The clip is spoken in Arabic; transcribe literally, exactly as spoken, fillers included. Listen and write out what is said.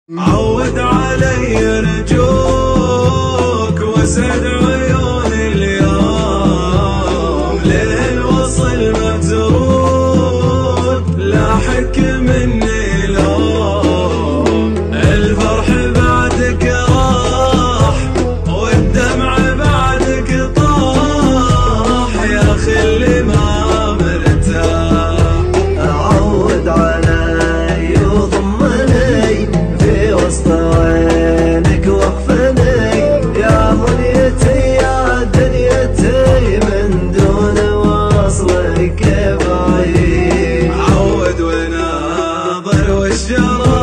عود علي رجوك واسعد عيوني اليوم، للوصل ما ترود لاحك مني لوم، الفرح بعدك راح والدمع بعدك طاح، يا اخي اللي ما مرتاح. عود علي وضمني في وسط عينك وقفني، يا منيتي يا دنيتي من دون وصلك بعيد. عود وناظر والشرف